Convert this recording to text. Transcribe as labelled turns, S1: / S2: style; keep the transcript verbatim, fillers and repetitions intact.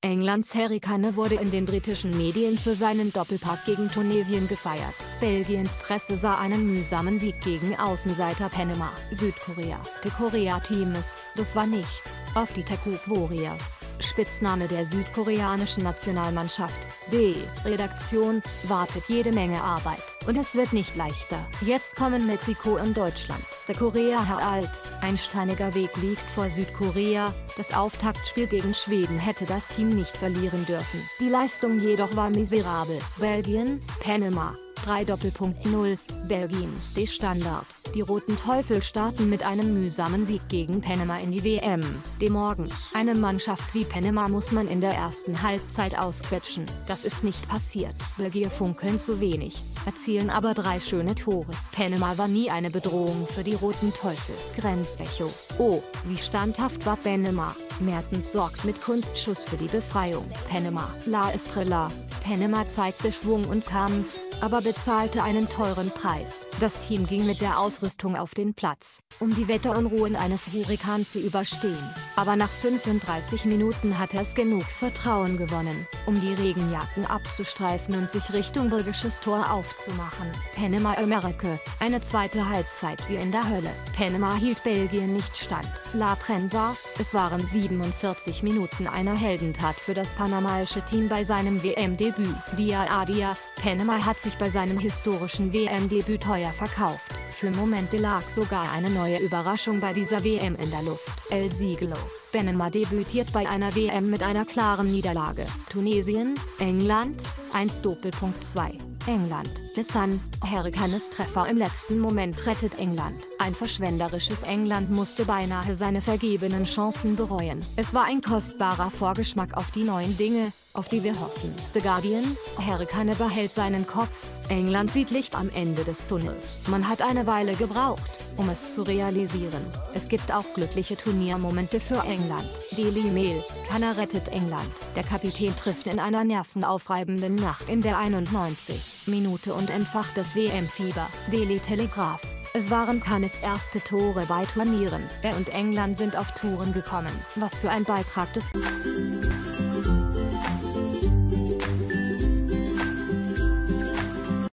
S1: Englands Harry Kane wurde in den britischen Medien für seinen Doppelpack gegen Tunesien gefeiert. Belgiens Presse sah einen mühsamen Sieg gegen Außenseiter Panama. Südkorea. Der Korea-Team ist, das war nichts, auf die Taekwondo Warriors, Spitzname der südkoreanischen Nationalmannschaft. Die Redaktion wartet jede Menge Arbeit, und es wird nicht leichter. Jetzt kommen Mexiko und Deutschland. Der Korea ereilt, ein steiniger Weg liegt vor Südkorea, das Auftaktspiel gegen Schweden hätte das Team nicht verlieren dürfen. Die Leistung jedoch war miserabel. Belgien, Panama, drei null, Belgien. Die Standard. Die Roten Teufel starten mit einem mühsamen Sieg gegen Panama in die W M. De Morgen. Eine Mannschaft wie Panama muss man in der ersten Halbzeit ausquetschen. Das ist nicht passiert. Belgier funkeln zu wenig, erzielen aber drei schöne Tore. Panama war nie eine Bedrohung für die Roten Teufel. Grenzecho. Oh, wie standhaft war Panama. Mertens sorgt mit Kunstschuss für die Befreiung. Panama. La Estrella. Panama zeigte Schwung und Kampf, aber bezahlte einen teuren Preis. Das Team ging mit der Ausrüstung auf den Platz, um die Wetterunruhen eines Hurrikan zu überstehen. Aber nach fünfunddreißig Minuten hatte es genug Vertrauen gewonnen, um die Regenjacken abzustreifen und sich Richtung belgisches Tor aufzumachen. Panama Amerika, eine zweite Halbzeit wie in der Hölle. Panama hielt Belgien nicht stand. La Prensa, es waren siebenundvierzig Minuten einer Heldentat für das panamaische Team bei seinem W M-Debüt. Dia Adia, Panama hat sich bei seinem historischen W M-Debüt teuer verkauft. Für Momente lag sogar eine neue Überraschung bei dieser W M in der Luft. El Siglo. Panama debütiert bei einer W M mit einer klaren Niederlage. Tunesien, England, eins zwei. England. The Sun, Harry Kanes Treffer im letzten Moment rettet England. Ein verschwenderisches England musste beinahe seine vergebenen Chancen bereuen. Es war ein kostbarer Vorgeschmack auf die neuen Dinge, auf die wir hoffen. The Guardian, Harry Kane behält seinen Kopf, England sieht Licht am Ende des Tunnels. Man hat eine Weile gebraucht, um es zu realisieren. Es gibt auch glückliche Turniermomente für England. Daily Mail, Kane rettet England. Der Kapitän trifft in einer nervenaufreibenden Nacht in der einundneunzigsten Minute und entfacht das W M-Fieber. Daily Telegraph. Es waren Kanes erste Tore bei Turnieren. Er und England sind auf Touren gekommen. Was für ein Beitrag des